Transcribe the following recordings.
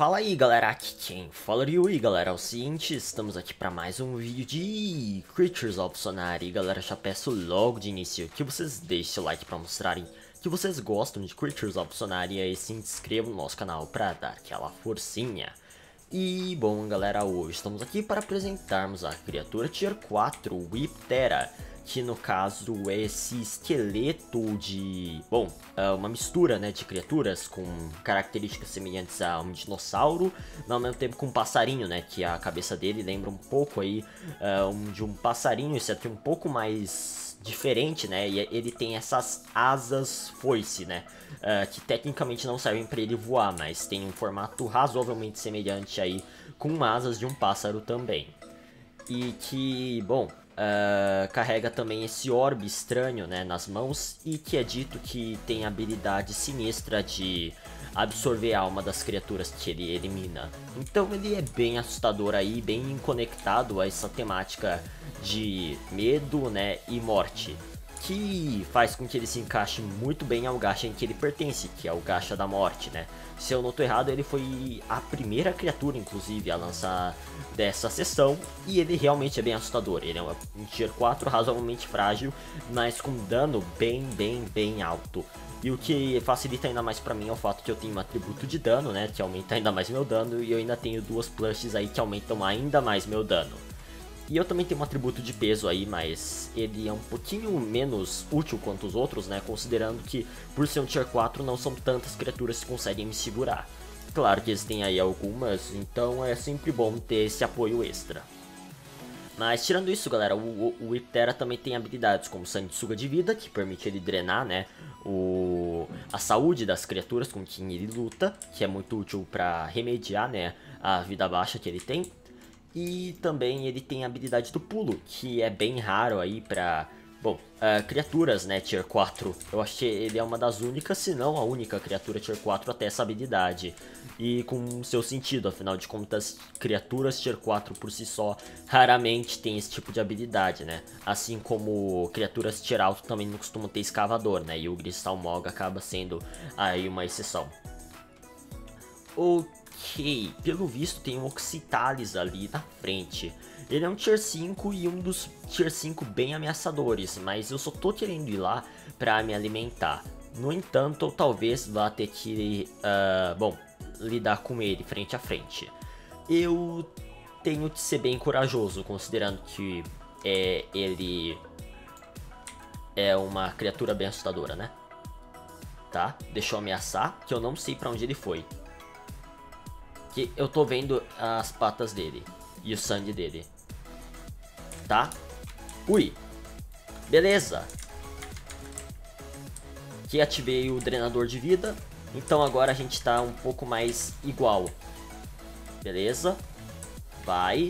Fala aí galera, aqui quem fala é o Yui, galera, é o seguinte, estamos aqui para mais um vídeo de Creatures of Sonaria. E galera, já peço logo de início que vocês deixem o like para mostrarem que vocês gostam de Creatures of Sonaria e se inscrevam no nosso canal para dar aquela forcinha. E bom galera, hoje estamos aqui para apresentarmos a criatura Tier 4, Whiptera, que no caso é esse esqueleto de... bom, é uma mistura, né, de criaturas com características semelhantes a um dinossauro, mas ao mesmo tempo com um passarinho, né, que a cabeça dele lembra um pouco aí de um passarinho, exceto um pouco mais diferente, né, e ele tem essas asas foice, né, que tecnicamente não servem para ele voar, mas tem um formato razoavelmente semelhante aí com asas de um pássaro também. E que, bom, carrega também esse orbe estranho, né, nas mãos, e que é dito que tem a habilidade sinistra de absorver a alma das criaturas que ele elimina. Então ele é bem assustador aí, bem conectado a essa temática de medo, né, e morte, que faz com que ele se encaixe muito bem ao gacha em que ele pertence, que é o gacha da morte, né. Se eu não tô errado, ele foi a primeira criatura, inclusive, a lançar dessa sessão, e ele realmente é bem assustador. Ele é um Tier 4 razoavelmente frágil, mas com dano bem alto. E o que facilita ainda mais pra mim é o fato que eu tenho um atributo de dano, né, que aumenta ainda mais meu dano, e eu ainda tenho duas plushes aí que aumentam ainda mais meu dano. E eu também tenho um atributo de peso aí, mas ele é um pouquinho menos útil quanto os outros, né, considerando que por ser um Tier 4 não são tantas criaturas que conseguem me segurar. Claro que existem aí algumas, então é sempre bom ter esse apoio extra. Mas tirando isso, galera, o Whiptera também tem habilidades como Sanguessuga de Vida, que permite ele drenar, né, a saúde das criaturas com quem ele luta, que é muito útil para remediar, né, a vida baixa que ele tem. E também ele tem a habilidade do pulo, que é bem raro aí pra, bom, criaturas, né, Tier 4. Eu acho que ele é uma das únicas, se não a única criatura Tier 4 a ter essa habilidade. E com seu sentido, afinal de contas, criaturas Tier 4 por si só raramente tem esse tipo de habilidade, né. Assim como criaturas Tier alto também não costumam ter escavador, né, e o Gristalmog acaba sendo aí uma exceção. Ok, pelo visto tem um Oxytalis ali na frente. Ele é um Tier 5 e um dos Tier 5 bem ameaçadores, mas eu só tô querendo ir lá pra me alimentar. No entanto, eu talvez vá ter que, bom, lidar com ele frente a frente. Eu tenho que ser bem corajoso, considerando que ele é uma criatura bem assustadora, né? Tá, deixa eu ameaçar, que eu não sei pra onde ele foi. Que eu tô vendo as patas dele e o sangue dele. Tá? Ui. Beleza. Aqui ativei o drenador de vida. Então agora a gente tá um pouco mais igual. Beleza. Vai.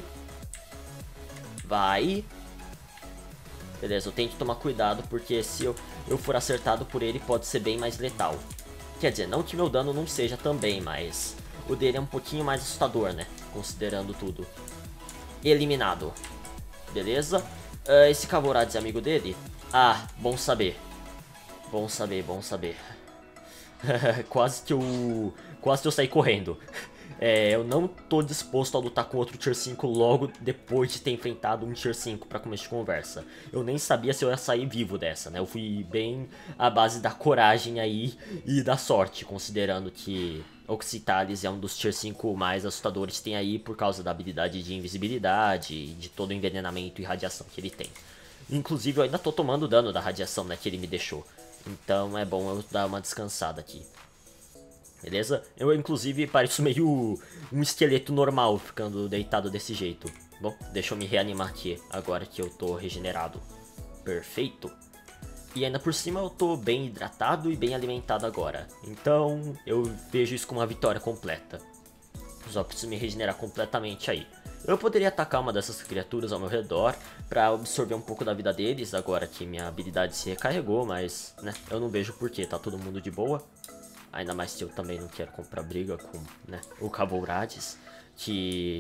Vai. Beleza, eu tenho que tomar cuidado porque se eu for acertado por ele pode ser bem mais letal. Quer dizer, não que meu dano não seja também, mas... o dele é um pouquinho mais assustador, né? Considerando tudo. Eliminado. Beleza? Esse Cavorades é amigo dele? Ah, bom saber. Bom saber, bom saber. Quase que eu saí correndo. Eu não tô disposto a lutar com outro Tier 5 logo depois de ter enfrentado um Tier 5 pra começo de conversa. Eu nem sabia se eu ia sair vivo dessa, né? Eu fui bem à base da coragem aí e da sorte, considerando que Oxytalis é um dos Tier 5 mais assustadores que tem aí por causa da habilidade de invisibilidade e de todo o envenenamento e radiação que ele tem. Inclusive eu ainda tô tomando dano da radiação, né, que ele me deixou. Então é bom eu dar uma descansada aqui. Beleza? Eu, inclusive, pareço meio um esqueleto normal ficando deitado desse jeito. Bom, deixa eu me reanimar aqui, agora que eu tô regenerado. Perfeito. E ainda por cima eu tô bem hidratado e bem alimentado agora. Então, eu vejo isso como uma vitória completa. Só preciso me regenerar completamente aí. Eu poderia atacar uma dessas criaturas ao meu redor pra absorver um pouco da vida deles, agora que minha habilidade se recarregou, mas, né, eu não vejo porquê, tá todo mundo de boa. Ainda mais que eu também não quero comprar briga com, né, o Cavorades, que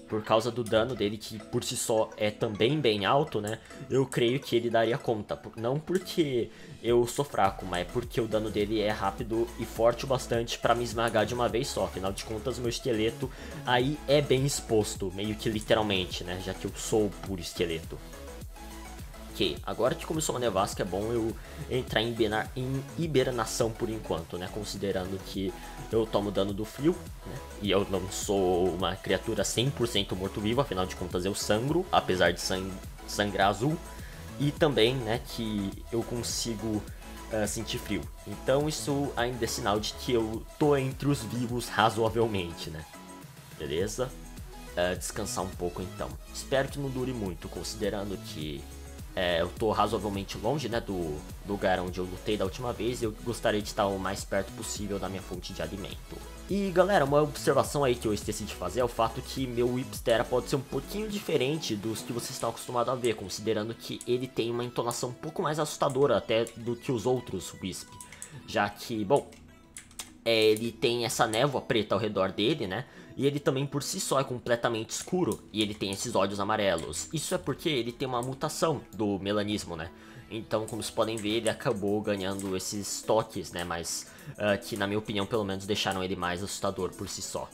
por causa do dano dele, que por si só é também bem alto, né? Eu creio que ele daria conta. Não porque eu sou fraco, mas é porque o dano dele é rápido e forte o bastante pra me esmagar de uma vez só. Afinal de contas, meu esqueleto aí é bem exposto, meio que literalmente, né? Já que eu sou puro esqueleto. Ok, agora que começou a nevasca é bom eu entrar em hibernação por enquanto, né? Considerando que eu tomo dano do frio, né? E eu não sou uma criatura 100% morto-vivo, afinal de contas eu sangro, apesar de sangrar azul. E também, né, que eu consigo sentir frio. Então isso ainda é sinal de que eu tô entre os vivos razoavelmente, né? Beleza? Descansar um pouco então. Espero que não dure muito, considerando que eu tô razoavelmente longe, né, do lugar onde eu lutei da última vez e eu gostaria de estar o mais perto possível da minha fonte de alimento. E galera, uma observação aí que eu esqueci de fazer é o fato que meu Whipstera pode ser um pouquinho diferente dos que vocês estão acostumados a ver, considerando que ele tem uma entonação um pouco mais assustadora até do que os outros Wisp. Já que, bom, ele tem essa névoa preta ao redor dele, né? E ele também por si só é completamente escuro. E ele tem esses olhos amarelos. Isso é porque ele tem uma mutação do melanismo, né? Então, como vocês podem ver, ele acabou ganhando esses toques, né? Mas que, na minha opinião, pelo menos deixaram ele mais assustador por si só.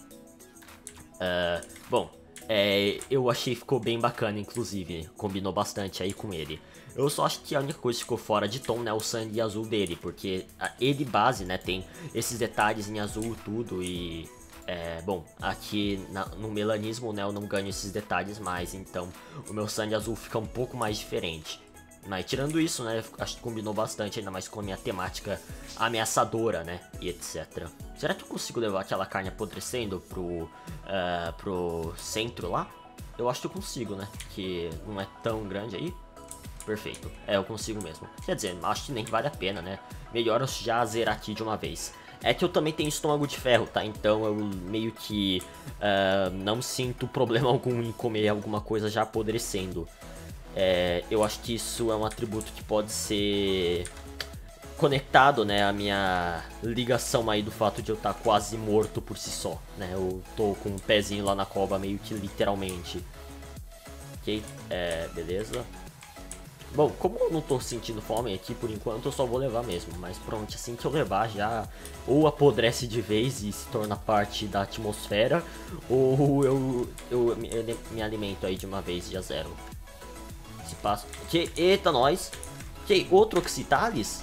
Bom, eu achei que ficou bem bacana, inclusive. Combinou bastante aí com ele. Eu só acho que a única coisa que ficou fora de tom, né, é o sangue azul dele, porque ele base, né, tem esses detalhes em azul tudo e... bom, aqui no melanismo, né, eu não ganho esses detalhes mais, então o meu sangue azul fica um pouco mais diferente. Mas tirando isso, né, acho que combinou bastante, ainda mais com a minha temática ameaçadora, né, e etc. Será que eu consigo levar aquela carne apodrecendo pro centro lá? Eu acho que eu consigo, né, que não é tão grande aí. Perfeito, eu consigo mesmo. Quer dizer, acho que nem vale a pena, né? Melhor eu já zerar aqui de uma vez. É que eu também tenho estômago de ferro, tá? Então eu meio que não sinto problema algum em comer alguma coisa já apodrecendo. Eu acho que isso é um atributo que pode ser conectado, né, à minha ligação aí do fato de eu estar quase morto por si só, né? Eu tô com um pezinho lá na cova meio que literalmente. Ok, beleza. Bom, como eu não tô sentindo fome aqui por enquanto, eu só vou levar mesmo. Mas pronto, assim que eu levar já ou apodrece de vez e se torna parte da atmosfera, ou eu me alimento aí de uma vez e já zero. Se passa... Eita, nós! Ok, outro Oxitalis?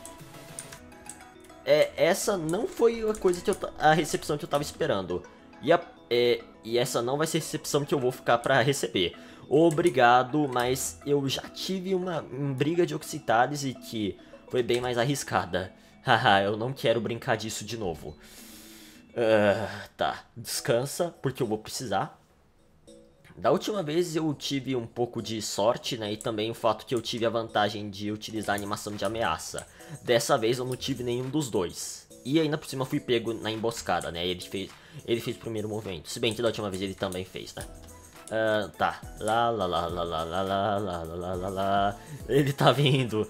Essa não foi a coisa que a recepção que eu tava esperando. E essa não vai ser a recepção que eu vou ficar pra receber. Obrigado, mas eu já tive uma briga de Oxitalis e que foi bem mais arriscada. Haha, eu não quero brincar disso de novo. Tá, descansa, porque eu vou precisar. Da última vez eu tive um pouco de sorte, né, e também o fato que eu tive a vantagem de utilizar a animação de ameaça. Dessa vez eu não tive nenhum dos dois. E ainda por cima fui pego na emboscada, né, ele fez o primeiro movimento. Se bem que da última vez ele também fez, né. Tá, lá. Ele tá vindo,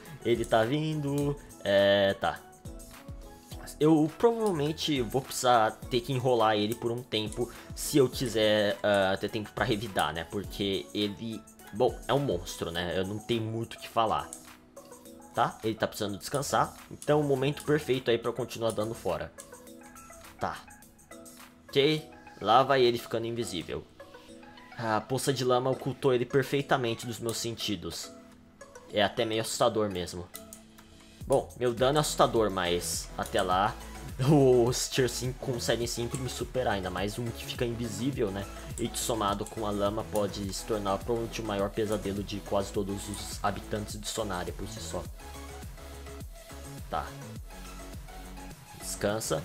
tá. Eu provavelmente vou precisar ter que enrolar ele por um tempo se eu quiser ter tempo pra revidar, né? Porque ele, bom, é um monstro, né? Eu não tenho muito o que falar. Tá? Ele tá precisando descansar. Então, o momento perfeito aí pra eu continuar dando fora. Tá. Ok. Lá vai ele ficando invisível. A poça de lama ocultou ele perfeitamente dos meus sentidos. É até meio assustador mesmo. Bom, meu dano é assustador, mas até lá os Tier 5 conseguem sempre me superar. Ainda mais um que fica invisível, né? E que somado com a lama pode se tornar provavelmente o maior pesadelo de quase todos os habitantes de Sonaria por si só. Tá. Descansa.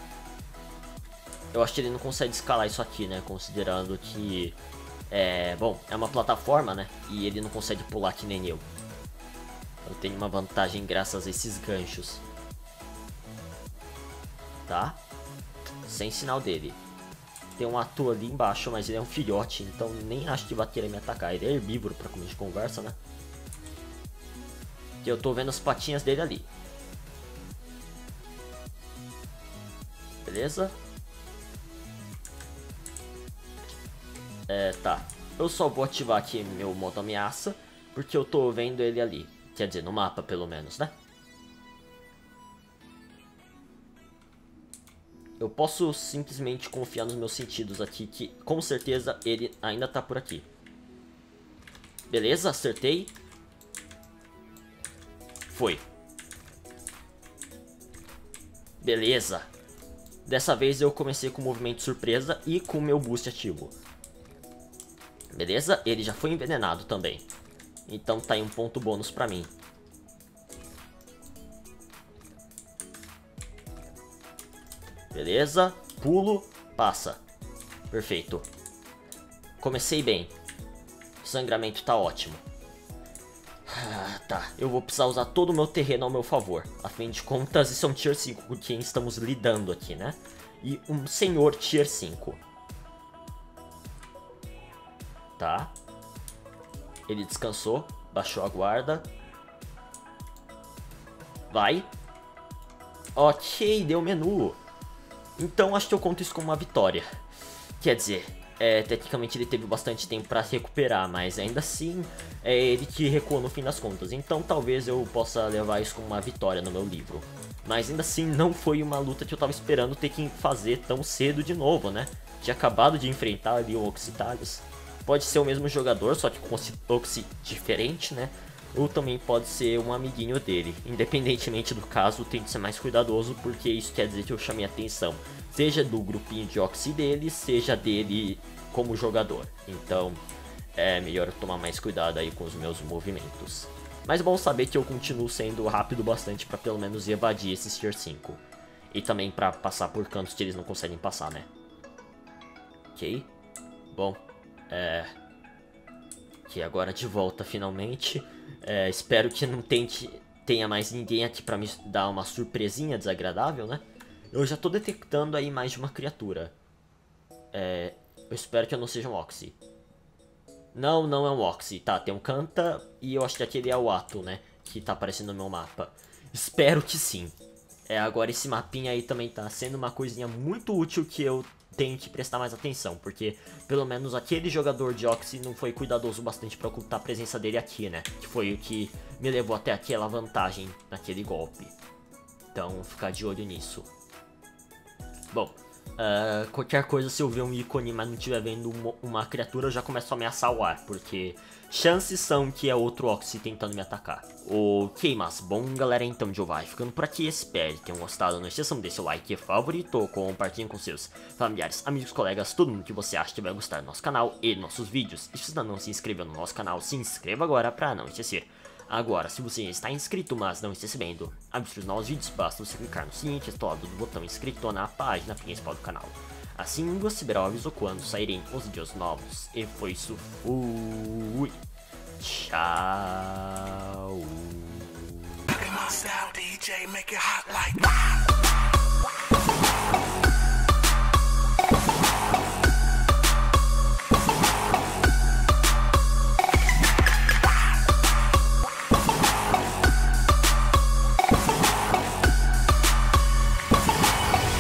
Eu acho que ele não consegue escalar isso aqui, né? Considerando que... bom, é uma plataforma, né? E ele não consegue pular que nem eu. Eu tenho uma vantagem graças a esses ganchos. Tá? Sem sinal dele. Tem um ator ali embaixo, mas ele é um filhote, então nem acho que vai querer me atacar. Ele é herbívoro pra comer de conversa, né? E eu tô vendo as patinhas dele ali. Beleza? Tá. Eu só vou ativar aqui meu modo ameaça, porque eu tô vendo ele ali. Quer dizer, no mapa pelo menos, né? Eu posso simplesmente confiar nos meus sentidos aqui, que com certeza ele ainda tá por aqui. Beleza, acertei. Foi. Beleza. Dessa vez eu comecei com o movimento surpresa e com o meu boost ativo. Beleza? Ele já foi envenenado também. Então tá aí um ponto bônus pra mim. Beleza? Pulo, passa. Perfeito. Comecei bem. O sangramento tá ótimo. Tá, eu vou precisar usar todo o meu terreno ao meu favor. Afinal de contas, isso é um Tier 5 com quem estamos lidando aqui, né? E um senhor Tier 5. Tá. Ele descansou, baixou a guarda. Vai. Ok, deu menu. Então acho que eu conto isso como uma vitória. Quer dizer, tecnicamente ele teve bastante tempo pra se recuperar, mas ainda assim é ele que recuou no fim das contas. Então talvez eu possa levar isso como uma vitória no meu livro. Mas ainda assim não foi uma luta que eu tava esperando ter que fazer tão cedo de novo, né? Tinha acabado de enfrentar ali o Oxytales. Pode ser o mesmo jogador, só que com Oxy diferente, né? Ou também pode ser um amiguinho dele. Independentemente do caso, tento ser mais cuidadoso, porque isso quer dizer que eu chamei atenção. Seja do grupinho de Oxy dele, seja dele como jogador. Então, é melhor eu tomar mais cuidado aí com os meus movimentos. Mas é bom saber que eu continuo sendo rápido bastante pra pelo menos evadir esses Tier 5. E também pra passar por cantos que eles não conseguem passar, né? Ok. Bom, que agora de volta finalmente. Espero que não tenha mais ninguém aqui pra me dar uma surpresinha desagradável, né? Eu já tô detectando aí mais de uma criatura. Eu espero que eu não seja um Oxy. Não, não é um Oxy. Tá, tem um Kanta e eu acho que aquele é o Ato, né? Que tá aparecendo no meu mapa. Espero que sim. Agora esse mapinha aí também tá sendo uma coisinha muito útil que eu tenho que prestar mais atenção, porque pelo menos aquele jogador de Oxy não foi cuidadoso bastante pra ocultar a presença dele aqui, né? Que foi o que me levou até aquela vantagem naquele golpe. Então, ficar de olho nisso. Bom, qualquer coisa, se eu ver um ícone, mas não estiver vendo uma criatura, eu já começo a ameaçar o ar, porque chances são que é outro Oxy tentando me atacar. Ok, mas bom galera, então eu vai ficando por aqui, espero que tenham gostado, não esqueçam de deixar o like favorito, compartilhem com seus familiares, amigos, colegas, todo mundo que você acha que vai gostar do nosso canal e nossos vídeos. E se você ainda não se inscreveu no nosso canal, se inscreva agora pra não esquecer. Agora, se você já está inscrito, mas não está recebendo os novos vídeos, basta você clicar no sininho do lado do botão inscrito na página principal do canal. Assim você verá o aviso quando saírem os vídeos novos. E foi isso, fui! Tchau!